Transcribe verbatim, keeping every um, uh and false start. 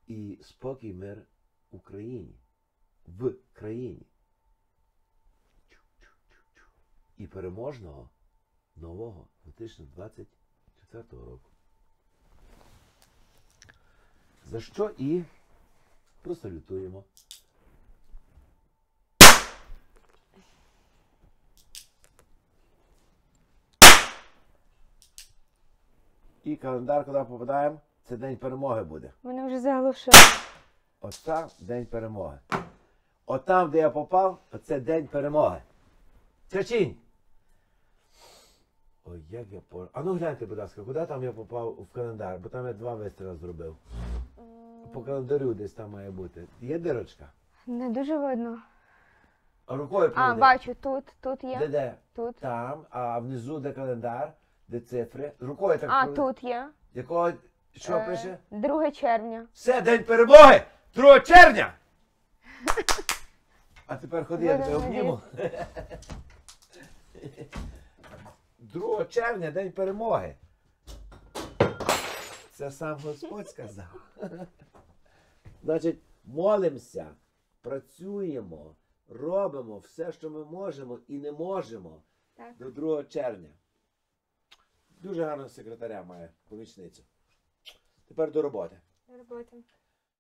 і спокій, мир в Україні. В країні. І переможного нового дві тисячі двадцять четвертого року. За що і просалютуємо. І календар, куди попадаємо, це День перемоги буде. Мене вже заглушило. Оце День перемоги. От там, де я попав, оце День перемоги. Чачінь! Ой, як я по... А ну гляньте, будь ласка, куди там я попав в календар? Бо там я два вистріли зробив. По календарю десь там має бути. Є дирочка? Не дуже видно. А рукою А, проведи. бачу, тут, тут є. Де де? Тут. Там, а внизу де календар, де цифри. Рукою так А, проведи. тут є. Якого, що Е, пише? друге червня. Все, День перемоги! другого червня! А тепер ходи, я тебе Будемо обніму. другого червня, День перемоги. Це сам Господь сказав. Значить, молимося, працюємо, робимо все, що ми можемо і не можемо Так. до другого червня. Дуже гарного секретаря має, помічницю. Тепер до роботи. Роботи.